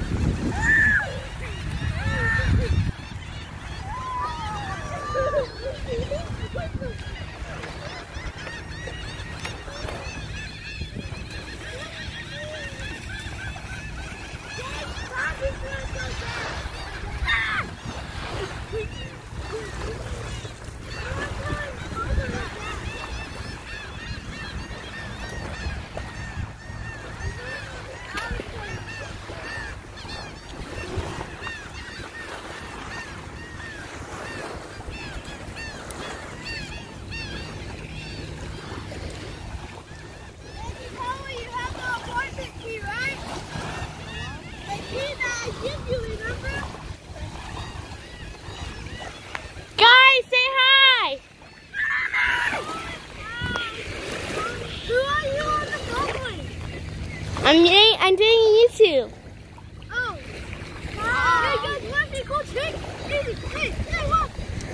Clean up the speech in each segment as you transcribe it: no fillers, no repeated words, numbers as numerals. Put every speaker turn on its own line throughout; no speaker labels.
I'm doing YouTube.
Oh. Hey guys, you want to say cool trick? Hey, look.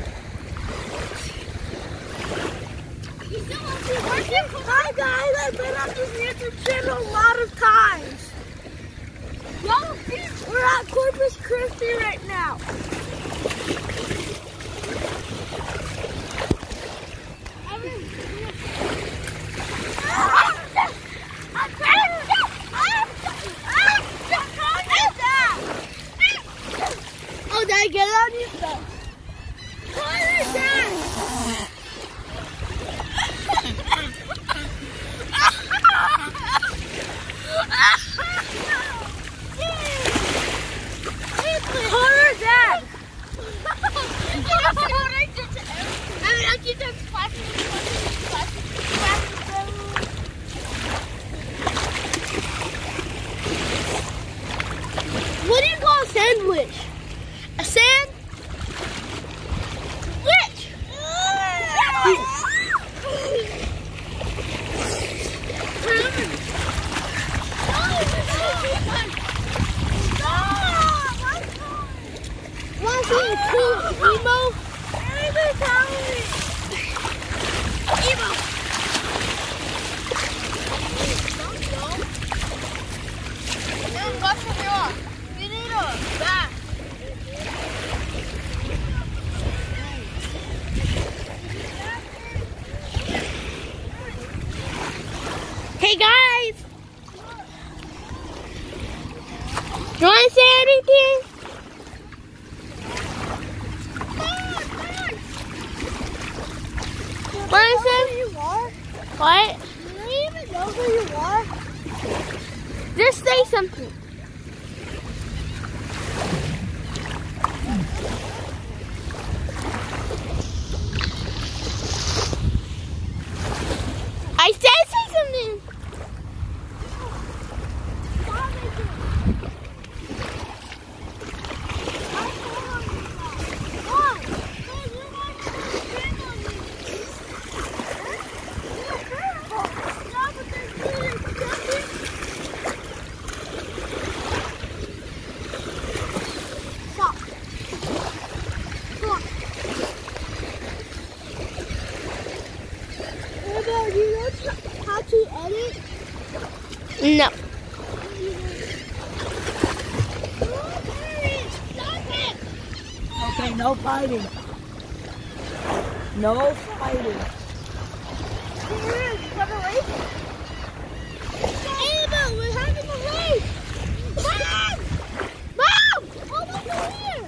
You still want to see working? Hi guys, I've been on this YouTube channel a lot of times. We're at Corpus Christi right now. Oh, did I get it on you? What is that? Horror Dad! I keep them flashing. What do you call a sandwich? A sandwich? Want to see a cool emo? Emo! We need a bath.
Hey guys! Do you want to say anything? What is it?
Who you are?
What?
Do you even know who you are?
Just say something. I said say something.
Do you know how to edit?
No.
Okay, no fighting. No fighting.
Ava, we're having a race! Mom! Mom! Oh, look over here!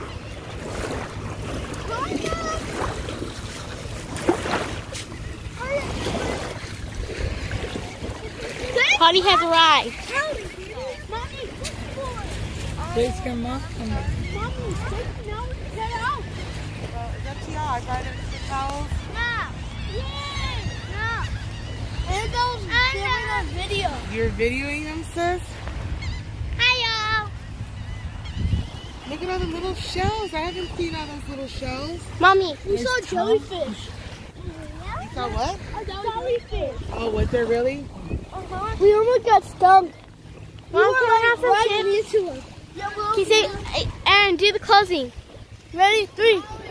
Honey has arrived.
Mommy,
Please come up.
Mommy, now we can get out.
It's up to y'all. I got it with the towels.
No. Yay! No. Annabelle's filming a video.
You're videoing them, sis?
Hi, y'all.
Look at all the little shells. I haven't seen all those little shells.
Mommy.
We saw jellyfish.
You saw what?
A jellyfish.
Oh, was there really?
We almost got stung.
Mom, can I have some
right
chips?
into us. Yeah,
Can you say, Aaron, do the closing.
Ready? 3,